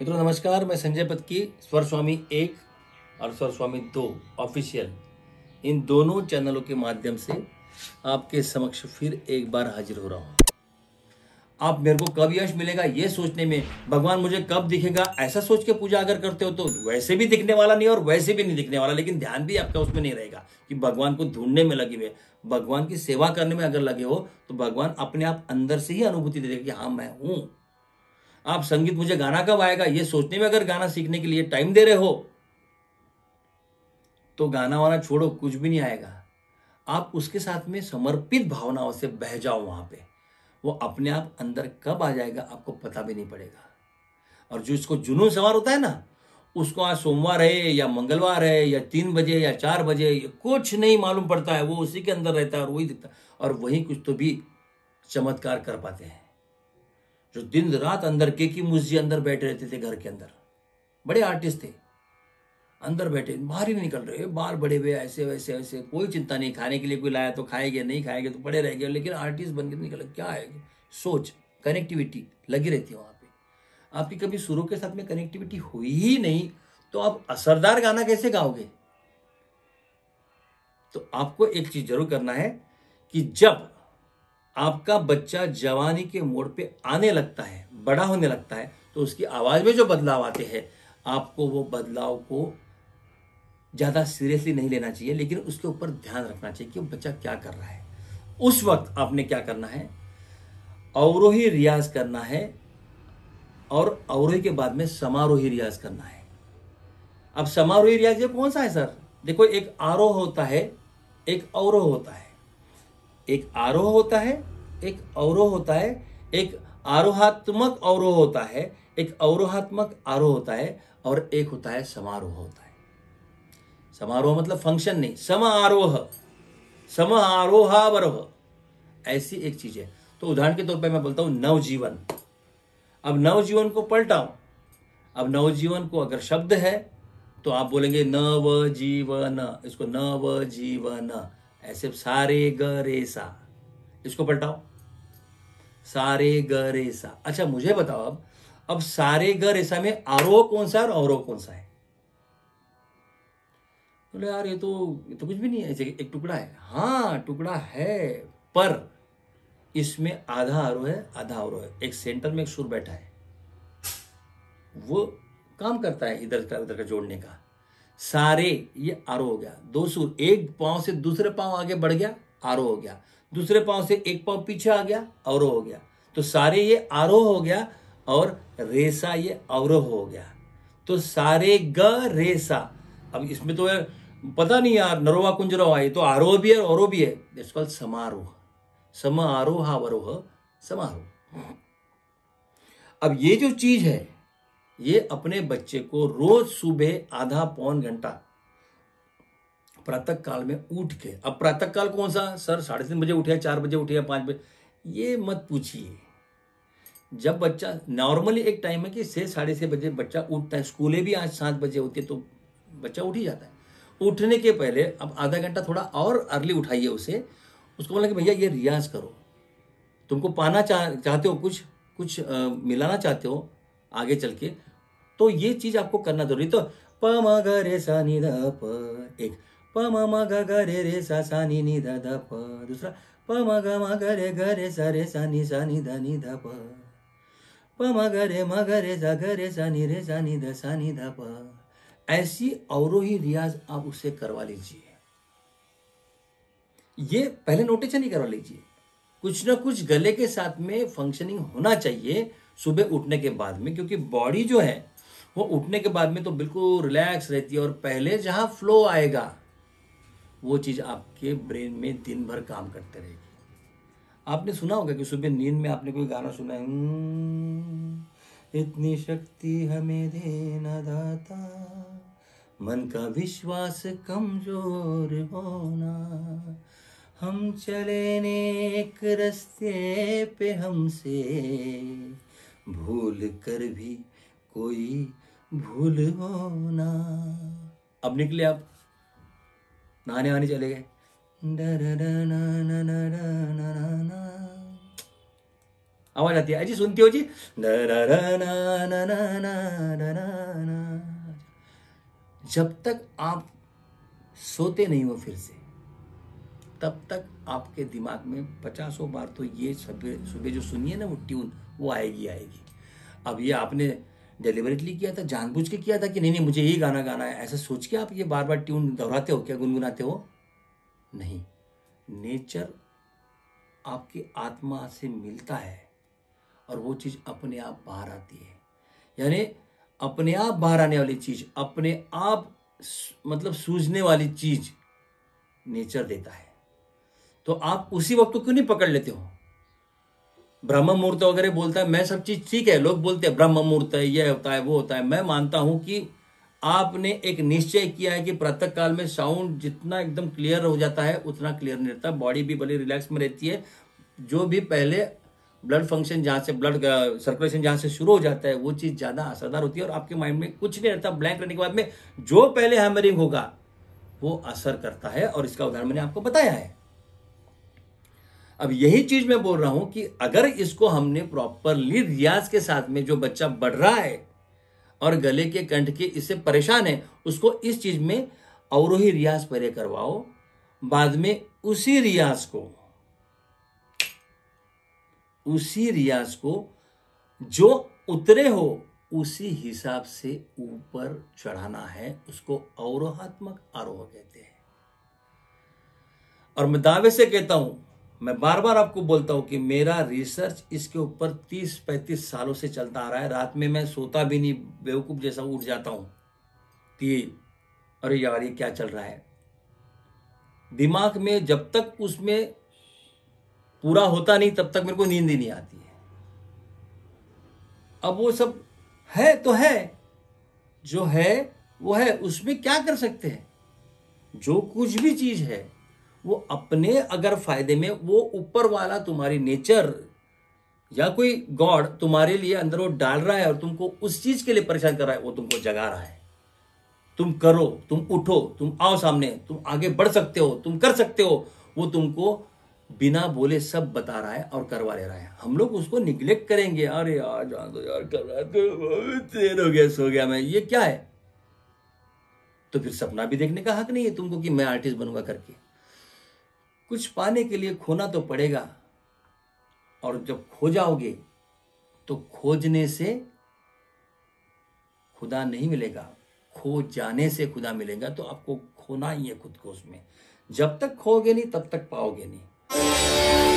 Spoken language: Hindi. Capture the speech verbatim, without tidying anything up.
मित्रों नमस्कार, मैं संजय पत्की स्वर स्वामी एक और स्वर स्वामी दो ऑफिशियल इन दोनों चैनलों के माध्यम से आपके समक्ष फिर एक बार हाजिर हो रहा हूँ। आप मेरे को कब यश मिलेगा ये सोचने में, भगवान मुझे कब दिखेगा ऐसा सोच के पूजा अगर करते हो तो वैसे भी दिखने वाला नहीं और वैसे भी नहीं दिखने वाला, लेकिन ध्यान भी आपका उसमें नहीं रहेगा कि भगवान को ढूंढने में लगे हुए, भगवान की सेवा करने में अगर लगे हो तो भगवान अपने आप अंदर से ही अनुभूति दे देगा कि हाँ मैं हूं। आप संगीत मुझे गाना कब आएगा ये सोचने में अगर गाना सीखने के लिए टाइम दे रहे हो तो गाना वाना छोड़ो, कुछ भी नहीं आएगा। आप उसके साथ में समर्पित भावनाओं से बह जाओ, वहां पे वो अपने आप अंदर कब आ जाएगा आपको पता भी नहीं पड़ेगा। और जो इसको जुनून सवार होता है ना, उसको आज सोमवार है या मंगलवार है या तीन बजे या चार बजे कुछ नहीं मालूम पड़ता है, वो उसी के अंदर रहता है और वही दिखता है और वही कुछ तो भी चमत्कार कर पाते हैं। जो दिन रात अंदर के की मुझे अंदर बैठे रहते थे, घर के अंदर बड़े आर्टिस्ट थे, अंदर बैठे बाहर ही नहीं निकल रहे, बाल बड़े हुए ऐसे वैसे ऐसे, कोई चिंता नहीं, खाने के लिए कोई लाया तो खाएंगे, नहीं खाएंगे तो पड़े रहेंगे, लेकिन आर्टिस्ट बन के निकल क्या है, सोच कनेक्टिविटी लगी रहती है वहां पे। आपकी कभी सुरों के साथ में कनेक्टिविटी हुई ही नहीं तो आप असरदार गाना कैसे गाओगे। तो आपको एक चीज जरूर करना है कि जब आपका बच्चा जवानी के मोड़ पे आने लगता है, बड़ा होने लगता है, तो उसकी आवाज में जो बदलाव आते हैं आपको वो बदलाव को ज्यादा सीरियसली नहीं लेना चाहिए, लेकिन उसके ऊपर ध्यान रखना चाहिए कि वो बच्चा क्या कर रहा है। उस वक्त आपने क्या करना है, अवरोही रियाज करना है और अवरोही के बाद में समारोही रियाज करना है। अब समारोही रियाज ये कौन सा है सर? देखो, एक आरोह होता है, एक अवरोह होता है, एक आरोह होता है, एक अवरोह होता है, एक आरोहात्मक अवरोह होता है, एक अवरोहात्मक आरोह होता है और एक होता है समारोह होता है। समारोह मतलब फंक्शन नहीं, सम आरोह, सम आरोहावरोह, ऐसी एक चीज है। तो उदाहरण के तौर पे मैं बोलता हूं नवजीवन। अब नवजीवन को पलटाओ, अब नवजीवन को अगर शब्द है तो आप बोलेंगे नवजीवन, इसको नवजीवन, ऐसे सारे ग रे सा, इसको पलटाओ सारे ग रे सा। अच्छा मुझे बताओ अब अब सारे ग रे सा में आरोह कौन सा है और अवरोह कौन सा है? बोले यार ये तो ये तो कुछ भी नहीं है, ऐसे एक टुकड़ा है। हाँ टुकड़ा है, पर इसमें आधा आरोह है आधा अवरोह है, एक सेंटर में एक सुर बैठा है, वो काम करता है इधर का उधर का जोड़ने का। सारे ये आरोह हो गया, दो सुर, एक पांव से दूसरे पांव आगे बढ़ गया आरोह हो गया, दूसरे पांव से एक पांव पीछे आ गया अवरोह हो गया। तो सारे ये आरोह हो गया और रेसा ये अवरोह हो गया। तो सारे ग रेसा। अब इसमें तो पता नहीं यार, नरोवा कुंजरोवा, ये तो आरोह भी है और अवरोह भी है। दैट्स कॉल्ड समारोह, सम आरोह अवरोह समारोह। अब ये जो चीज है ये अपने बच्चे को रोज सुबह आधा पौन घंटा प्रातः काल में उठ के, अब प्रातः काल कौन सा सर, साढ़े तीन बजे उठे, चार बजे उठे, पांच बजे, ये मत पूछिए। जब बच्चा नॉर्मली एक टाइम है कि छह साढ़े छह बजे बच्चा उठता है, स्कूलें भी आज सात बजे होती है तो बच्चा उठ ही जाता है। उठने के पहले अब आधा घंटा थोड़ा और अर्ली उठाइए उसे, उसको बोला कि भैया ये रियाज करो, तुमको पाना चाह चाहते हो, कुछ कुछ आ, मिलाना चाहते हो आगे चल के, तो ये चीज आपको करना जरूरी। तो प म ग रे सा नि ध प, एक प म म ग ग रे रे सा सा नि नि ध ध प, दूसरा प म ग म ग रे ग रे सा रे सा नि सा नि ध नि ध प, प म ग रे म ग रे सा ग रे सा नि रे सा नि ध सा नि ध प। ऐसी अवरोही रियाज आप उससे करवा लीजिए। ये पहले नोटेशन ही करवा लीजिए, कुछ ना कुछ गले के साथ में फंक्शनिंग होना चाहिए सुबह उठने के बाद में, क्योंकि बॉडी जो है वो उठने के बाद में तो बिल्कुल रिलैक्स रहती है और पहले जहां फ्लो आएगा वो चीज आपके ब्रेन में दिन भर काम करते रहेगी। आपने सुना होगा कि सुबह नींद में आपने कोई गाना सुना है, इतनी शक्ति हमें देना दाता, मन का विश्वास कमजोर होना, हम चले नेक रस्ते पे हमसे भूल कर भी कोई भूल होना। अब निकले आप, नहाने वहाने चले गए, आवाज आती है, अजी सुनती हो जी, ना ना ना ना ना ना ना ना ना। जब तक आप सोते नहीं हो फिर से, तब तक आपके दिमाग में पचासों बार तो ये सुबह सुबह जो सुनिए ना वो ट्यून, वो आएगी आएगी। अब ये आपने डेलिबरेटली किया था, जानबूझ के किया था कि नहीं नहीं मुझे यही गाना गाना है, ऐसा सोच के आप ये बार बार ट्यून दोहराते हो क्या, गुनगुनाते हो? नहीं। नेचर आपकी आत्मा से मिलता है और वो चीज अपने आप बाहर आती है। यानी अपने आप बाहर आने वाली चीज, अपने आप मतलब सूझने वाली चीज नेचर देता है। तो आप उसी वक्त को क्यों नहीं पकड़ लेते हो? ब्रह्म मुहूर्त वगैरह बोलता है, मैं सब चीज ठीक है, लोग बोलते हैं ब्रह्म मुहूर्त है, ये होता है वो होता है। मैं मानता हूं कि आपने एक निश्चय किया है कि प्रातः काल में साउंड जितना एकदम क्लियर हो जाता है उतना क्लियर नहीं रहता, बॉडी भी बड़ी रिलैक्स में रहती है। जो भी पहले ब्लड फंक्शन जहां से ब्लड सर्कुलेशन जहां से शुरू हो जाता है वो चीज ज्यादा असरदार होती है और आपके माइंड में कुछ नहीं रहता। ब्लैंक रहने के बाद में जो पहले हैमरिंग होगा वो असर करता है और इसका उदाहरण मैंने आपको बताया है। अब यही चीज मैं बोल रहा हूं कि अगर इसको हमने प्रॉपरली रियाज के साथ में, जो बच्चा बढ़ रहा है और गले के कंठ के इससे परेशान है, उसको इस चीज में अवरोही रियाज पहले करवाओ, बाद में उसी रियाज को उसी रियाज को जो उतरे हो उसी हिसाब से ऊपर चढ़ाना है। उसको अवरोहात्मक आरोह कहते हैं। और मैं दावे से कहता हूं, मैं बार बार आपको बोलता हूं कि मेरा रिसर्च इसके ऊपर तीस पैंतीस सालों से चलता आ रहा है। रात में मैं सोता भी नहीं, बेवकूफ जैसा उठ जाता हूं कि अरे यार ये क्या चल रहा है। दिमाग में जब तक उसमें पूरा होता नहीं तब तक मेरे को नींद ही नहीं आती है। अब वो सब है तो है, जो है वो है, उसमें क्या कर सकते हैं? जो कुछ भी चीज है वो अपने अगर फायदे में, वो ऊपर वाला तुम्हारी नेचर या कोई गॉड तुम्हारे लिए अंदर वो डाल रहा है और तुमको उस चीज के लिए परेशान कर रहा है, वो तुमको जगा रहा है। तुम करो, तुम उठो, तुम आओ सामने, तुम आगे बढ़ सकते हो, तुम कर सकते हो, वो तुमको बिना बोले सब बता रहा है और करवा ले रहा है। हम लोग उसको निग्लेक्ट करेंगे, अरे यार जान दो यार, कर रहा है तो देर हो गया, सो गया मैं, ये क्या है? तो फिर सपना भी देखने का हक नहीं है तुमको कि मैं आर्टिस्ट बनूंगा करके। कुछ पाने के लिए खोना तो पड़ेगा, और जब खो जाओगे तो खोजने से खुदा नहीं मिलेगा, खो जाने से खुदा मिलेगा। तो आपको खोना ही है खुद को उसमें। जब तक खोगे नहीं तब तक पाओगे नहीं।